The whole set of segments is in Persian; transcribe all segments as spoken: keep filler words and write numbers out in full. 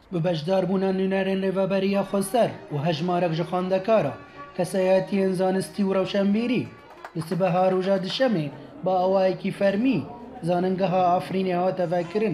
به بجدار بونا نونرین ریوبریا خسر و هجمارک جخاندکارا کسایتی انزانستی و روشنبیری لسبه ها روژا دشمه با اوایکی فرمی زاننگه ها آفرینی ها تفکرن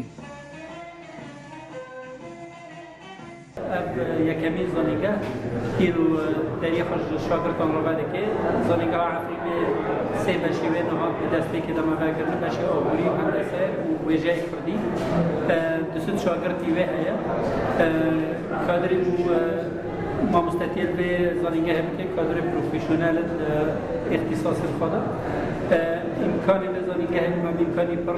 یکمی زانیگه تیرو تاریخ شاگردان رو بده که زانیگه عفریمه سه بشیوه نهاد به دسته که دم وگرنه بشی آبوری و هندسه و ویژه کردی دوست شاگردی و هیا کادری ما مستطیل به زانیگه هم که کادر پروفیشنال اختصاص خدا امکانی به زانیگه هم امکانی پر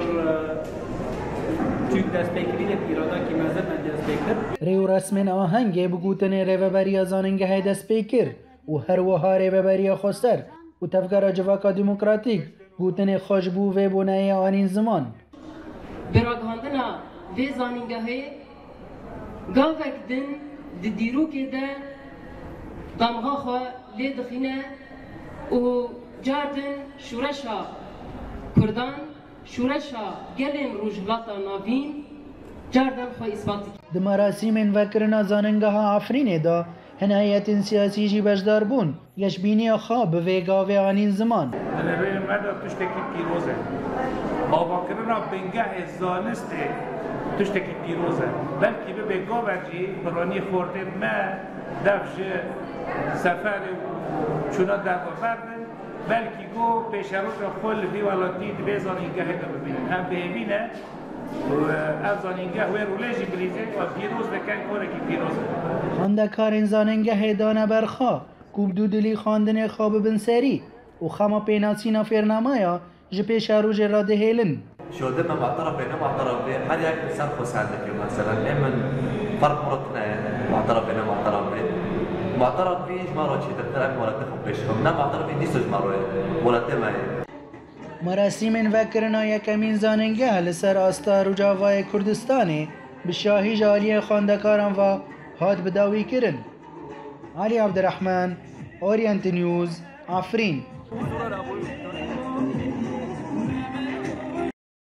ریو رسمین آهنگی بگوتن ریوبریا زاننگه دست پیکر و هر وها ریوبریا خسر و تفکر جواکا دموکراتیک گوتن خوشبو و بونای آنین زمان براگهاندنا وی زاننگه گاوک دن دی دیرو که ده دمغا خواه لید خینه و جاردن شورشا کردان شورشا گلین روجلاتا ناوین جاردن خواه اثباتی د مراسم وکرنا زاننگه ها آفرینه دا هنایت سیاسی جی بجدار بون گشبینی خواب ویگا و آنین زمان دلبه مدى تشتكي پیروزه آواکرنا بنگه زانسته تشتكي پیروزه بلکه به بگا برجی برانی خورده ما دفش سفر چونا دفع برده بلکه گو پیشروش خل بی ولاتی دوی زانینگه دا ببینن هم ببینه و زانینگه و رولیجی بریزه و پیروز بکن کنه که پیروزه خاندکار زاننگه دانه برخا کوب دودلی خواندن خواب بن سری و خما پیناسینا فرنامایا جه پیشروش را دهیلن شو دم معترف بينه معترف به هل يك انسان خاص عندك مثلا لما فرق مرتنا معترف بينه معترف به معترف به ما راجع تترك ولا تخب بيشهم نه معترف به نیست ما ولا تمای مراسم وکرنا یکمین زاننگه لسر آستار و جاوای کردستانی به شاهی جالی خواندکاران و هاد بداوی کرن علی عبدالرحمن اورینت نیوز آفرین